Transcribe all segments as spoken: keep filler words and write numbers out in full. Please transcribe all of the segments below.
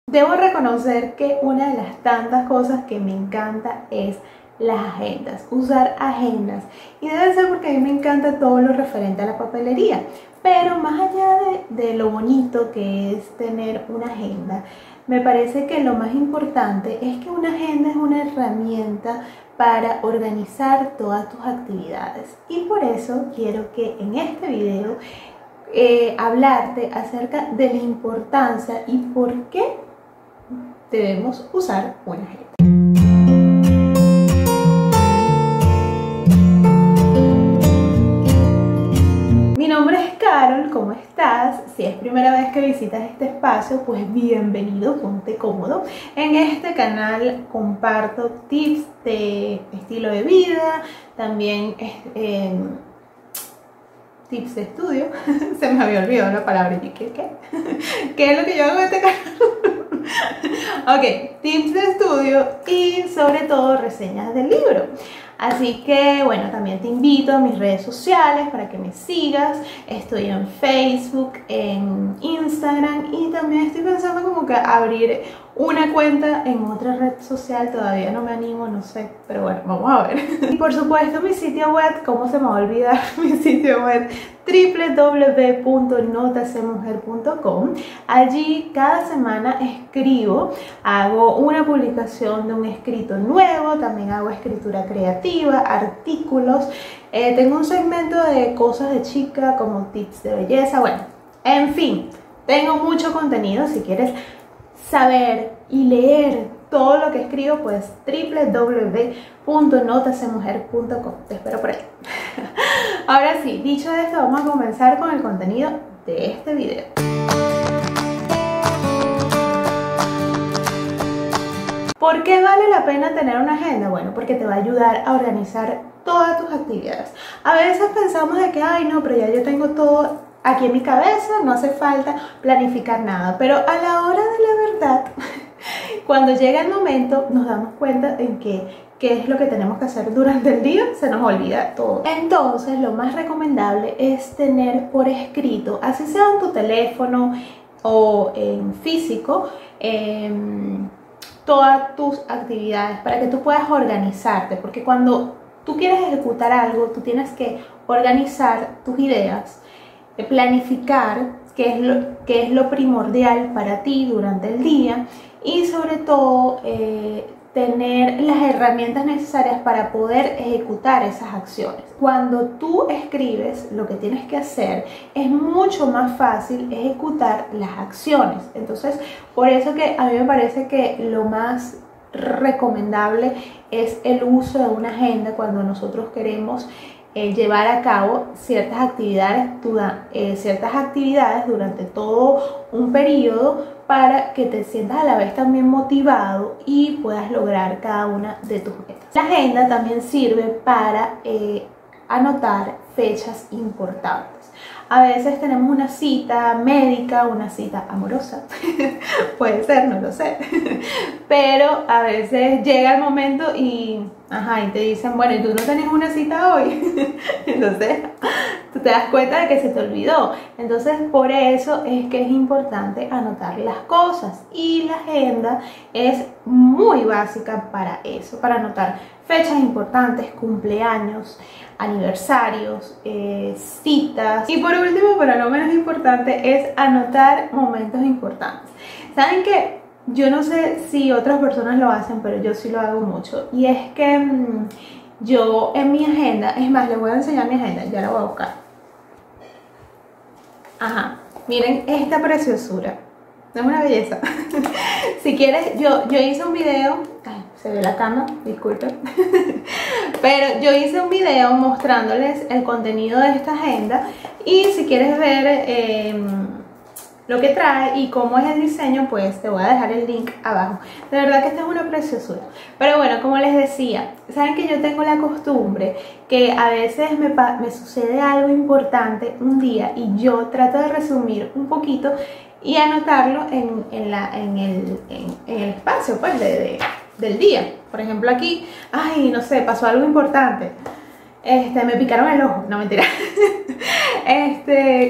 Debo reconocer que una de las tantas cosas que me encanta es las agendas, usar agendas, y debe ser porque a mí me encanta todo lo referente a la papelería. Pero más allá de, de lo bonito que es tener una agenda, me parece que lo más importante es que una agenda es una herramienta para organizar todas tus actividades, y por eso quiero que en este video eh, hablarte acerca de la importancia y por qué debemos usar una agenda. Mi nombre es Carol, ¿cómo estás? Si es primera vez que visitas este espacio, pues bienvenido, ponte cómodo. En este canal comparto tips de estilo de vida, también eh, tips de estudio. Se me había olvidado la palabra. ¿Y qué, qué? ¿Qué es lo que yo hago en este canal? Ok, tips de estudio y sobre todo reseñas del libro. Así que bueno, también te invito a mis redes sociales para que me sigas. Estoy en Facebook, en Instagram, y también estoy pensando como que abrir una cuenta en otra red social. Todavía no me animo, no sé, pero bueno, vamos a ver. Y por supuesto mi sitio web, ¿cómo se me va a olvidar? Mi sitio web doble u doble u doble u punto nota c mujer punto com. Allí cada semana escribo, hago una publicación de un escrito nuevo, también hago escritura creativa, artículos, eh, tengo un segmento de cosas de chica como tips de belleza, bueno, en fin, tengo mucho contenido. Si quieres saber y leer todo lo que escribo, pues doble u doble u doble u punto nota c mujer punto com. Te espero por ahí. Ahora sí, dicho esto, vamos a comenzar con el contenido de este video. ¿Por qué vale la pena tener una agenda? Bueno, porque te va a ayudar a organizar todas tus actividades. A veces pensamos de que, ay no, pero ya yo tengo todo aquí en mi cabeza, no hace falta planificar nada. Pero a la hora de la verdad, cuando llega el momento, nos damos cuenta en que qué es lo que tenemos que hacer durante el día, se nos olvida todo. Entonces, lo más recomendable es tener por escrito, así sea en tu teléfono o en físico, eh, todas tus actividades para que tú puedas organizarte, porque cuando tú quieres ejecutar algo, tú tienes que organizar tus ideas, planificar qué es lo, qué es lo primordial para ti durante el día, y sobre todo eh, tener las herramientas necesarias para poder ejecutar esas acciones. Cuando tú escribes lo que tienes que hacer, es mucho más fácil ejecutar las acciones. Entonces, por eso que a mí me parece que lo más recomendable es el uso de una agenda cuando nosotros queremos eh, llevar a cabo ciertas actividades, eh, ciertas actividades durante todo un periodo, para que te sientas a la vez también motivado y puedas lograr cada una de tus metas. La agenda también sirve para eh, anotar fechas importantes. A veces tenemos una cita médica, una cita amorosa, puede ser, no lo sé, pero a veces llega el momento y, ajá, y te dicen, bueno, ¿y tú no tenés una cita hoy? Entonces, tú te das cuenta de que se te olvidó. Entonces, por eso es que es importante anotar las cosas, y la agenda es muy básica para eso, para anotar fechas importantes, cumpleaños, aniversarios, eh, citas. Y por último, pero no menos importante, es anotar momentos importantes. ¿Saben qué? Yo no sé si otras personas lo hacen, pero yo sí lo hago mucho. Y es que mmm, yo en mi agenda, es más, les voy a enseñar mi agenda, ya la voy a buscar. Ajá, miren esta preciosura. No es una belleza. Si quieres, yo, yo hice un video. Ay, se ve la cama, disculpen. Pero yo hice un video mostrándoles el contenido de esta agenda. Y si quieres ver eh, lo que trae y cómo es el diseño, pues te voy a dejar el link abajo. De verdad que esta es una preciosura. Pero bueno, como les decía, saben que yo tengo la costumbre que a veces me, me sucede algo importante un día, y yo trato de resumir un poquito y anotarlo en, en, la, en, el, en, en el espacio pues, de, de, del día. Por ejemplo aquí, ay, no sé, pasó algo importante, este, me picaron el ojo, no mentira. este,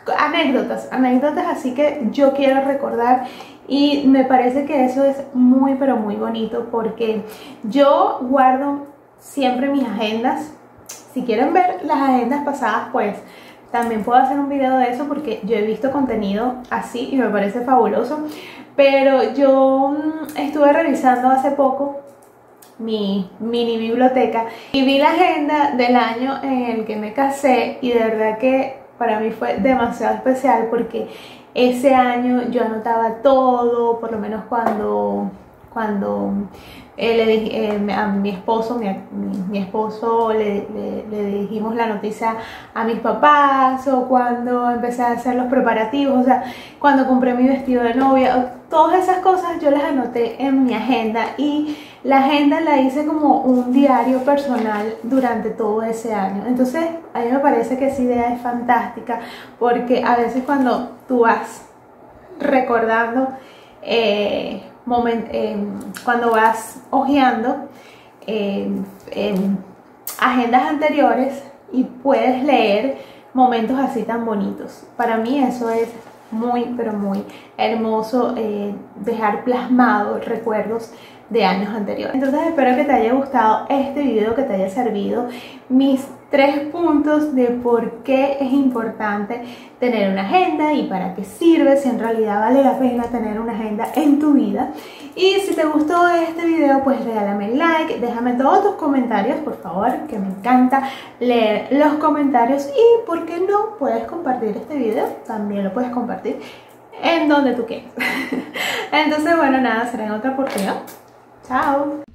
anécdotas, anécdotas así que yo quiero recordar. Y me parece que eso es muy pero muy bonito, porque yo guardo siempre mis agendas. Si quieren ver las agendas pasadas, pues también puedo hacer un video de eso, porque yo he visto contenido así y me parece fabuloso. Pero yo estuve revisando hace poco mi mini biblioteca y vi la agenda del año en el que me casé, y de verdad que para mí fue demasiado especial, porque ese año yo anotaba todo, por lo menos cuando, cuando eh, le dije, eh, a mi esposo, mi, mi, mi esposo le, le, le dijimos la noticia a mis papás, o cuando empecé a hacer los preparativos, o sea, cuando compré mi vestido de novia, todas esas cosas yo las anoté en mi agenda, y la agenda la hice como un diario personal durante todo ese año. Entonces a mí me parece que esa idea es fantástica, porque a veces cuando tú vas recordando, eh, moment, eh, cuando vas hojeando eh, eh, agendas anteriores, y puedes leer momentos así tan bonitos. Para mí eso es muy pero muy hermoso, eh, dejar plasmados recuerdos de años anteriores. Entonces espero que te haya gustado este video, que te haya servido mis tres puntos de por qué es importante tener una agenda y para qué sirve, si en realidad vale la pena tener una agenda en tu vida. Y si te gustó este video, pues regálame like, déjame todos tus comentarios, por favor, que me encanta leer los comentarios. Y por qué no, puedes compartir este video, también lo puedes compartir en donde tú quieras. Entonces bueno, nada, será en otra oportunidad. Chao.